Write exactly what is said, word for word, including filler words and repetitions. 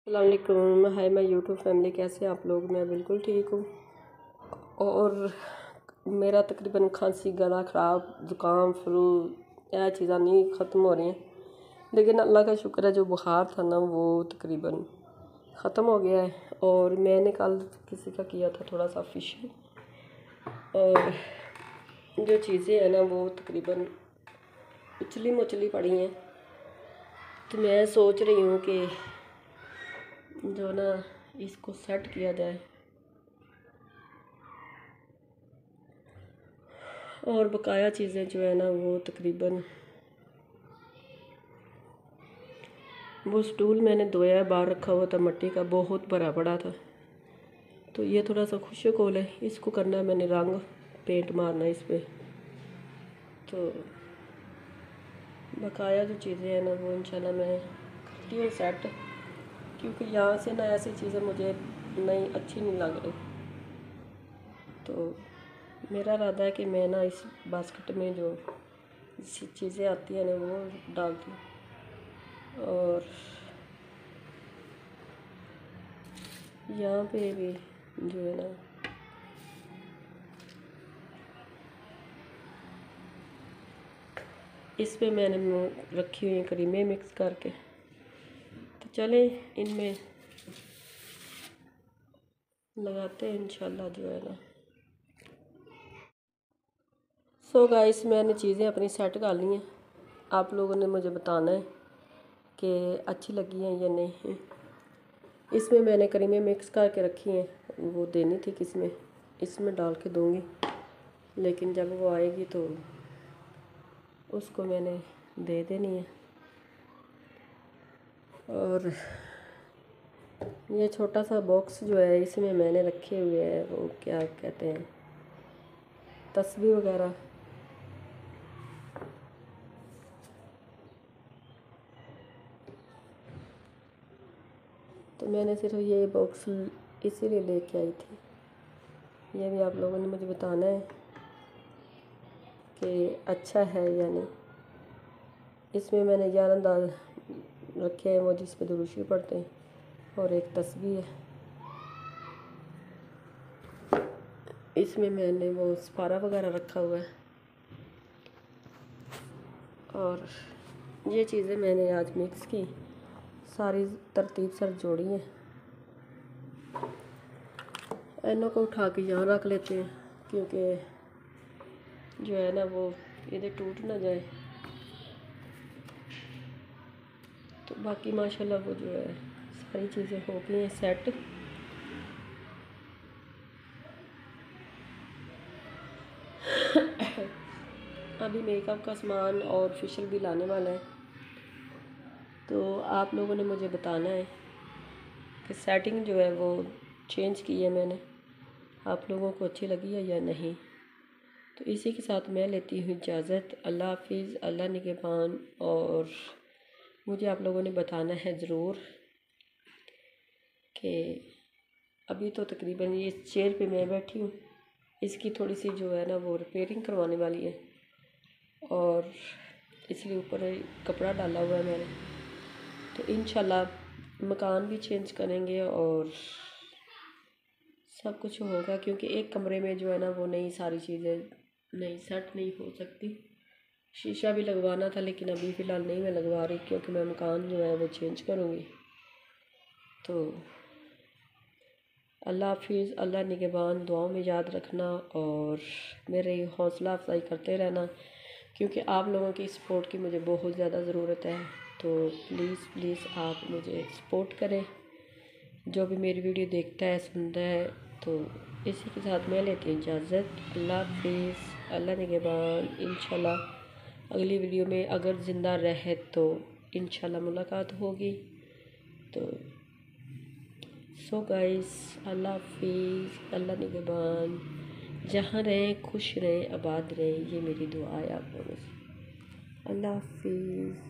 अस्सलाम वालेकुम। Hi my YouTube family, कैसे हैं आप लोग? मैं बिल्कुल ठीक हूँ। और मेरा तकरीबन खांसी, गला ख़राब, ज़ुकाम, फ्लू यह चीज़ें नहीं ख़त्म हो रही हैं, लेकिन अल्लाह का शुक्र है जो बुखार था ना वो तकरीबन ख़त्म हो गया है। और मैंने कल किसी का किया था थोड़ा सा फेशियल, और जो चीज़ें हैं ना वो तकरीबन उछली मुछली पड़ी हैं। तो मैं सोच रही हूँ कि जो ना इसको सेट किया जाए, और बकाया चीज़ें जो है ना वो तकरीबन वो स्टूल मैंने धोया बाहर रखा हुआ था, मिट्टी का बहुत भरा पड़ा था। तो ये थोड़ा सा खुशक होल है, इसको करना है मैंने रंग पेंट मारना है इस पर। तो बकाया जो चीज़ें हैं ना वो इंशाल्लाह मैं करती हूँ सेट, क्योंकि यहाँ से ना ऐसी चीज़ें मुझे नहीं अच्छी नहीं लग रही। तो मेरा इरादा है कि मैं ना इस बास्केट में जो चीज़ें आती हैं ना वो डालती हूँ। और यहाँ पे भी जो है ना इस पे मैंने रखी हुई क्रीमें मिक्स करके। तो चलें इनमें लगाते हैं इंशाल्लाह जो है ना। सो गाइस, मैंने चीज़ें अपनी सेट कर ली हैं। आप लोगों ने मुझे बताना है कि अच्छी लगी हैं या नहीं। इसमें मैंने क्रीमें मिक्स करके रखी हैं, वो देनी थी किसी में, इसमें डाल के दूँगी, लेकिन जब वो आएगी तो उसको मैंने दे देनी है। और ये छोटा सा बॉक्स जो है इसमें मैंने रखे हुए हैं वो क्या कहते हैं तस्बीह वगैरह। तो मैंने सिर्फ ये बॉक्स इसीलिए लेके आई थी। ये भी आप लोगों ने मुझे बताना है कि अच्छा है या नहीं। इसमें मैंने ग्यारह दाल रखे हैं वो जिस पे दुरूशी पढ़ते हैं, और एक तस्बीह है। इसमें मैंने वो सपारा वगैरह रखा हुआ है। और ये चीज़ें मैंने आज मिक्स की, सारी तरतीब सर जोड़ी हैं। इन्हों को उठा के यहाँ रख लेते हैं, क्योंकि जो है ना वो इधर टूट ना जाए। तो बाकी माशाल्लाह वो जो है सारी चीज़ें हो गई हैं सेट। अभी मेकअप का सामान और फेशियल भी लाने वाला है। तो आप लोगों ने मुझे बताना है कि सेटिंग जो है वो चेंज की है मैंने, आप लोगों को अच्छी लगी है या नहीं। तो इसी के साथ मैं लेती हूँ इजाज़त। अल्लाह हाफिज़, अल्लाह निगहबान। और मुझे आप लोगों ने बताना है ज़रूर कि अभी तो तकरीबन ये इस चेयर पे मैं बैठी हूँ, इसकी थोड़ी सी जो है ना वो रिपेयरिंग करवाने वाली है, और इसलिए ऊपर कपड़ा डाला हुआ है मैंने। तो इंशाल्लाह मकान भी चेंज करेंगे और सब कुछ होगा, क्योंकि एक कमरे में जो है ना वो नई सारी चीज़ें नई सेट नहीं हो सकती। शीशा भी लगवाना था, लेकिन अभी फ़िलहाल नहीं मैं लगवा रही, क्योंकि मैं मकान जो है वो चेंज करूँगी। तो अल्लाह हाफिज़, अल्लाह निगहबान। दुआओं में याद रखना और मेरी हौसला अफजाई करते रहना, क्योंकि आप लोगों की सपोर्ट की मुझे बहुत ज़्यादा ज़रूरत है। तो प्लीज़ प्लीज़ आप मुझे सपोर्ट करें, जो भी मेरी वीडियो देखता है सुनता है। तो इसी के साथ मैं लेती हूँ इजाज़त। अल्लाह हाफिज़, अल्लाह निगहबान। इंशाल्लाह अगली वीडियो में अगर ज़िंदा रहे तो इंशाल्लाह मुलाकात होगी। तो सो गाइस, अल्लाह हाफिज़, अल्लाह निगहबान। जहाँ रहें खुश रहें, आबाद रहें, ये मेरी दुआ है आप लोगों से। अल्लाह हाफिज़।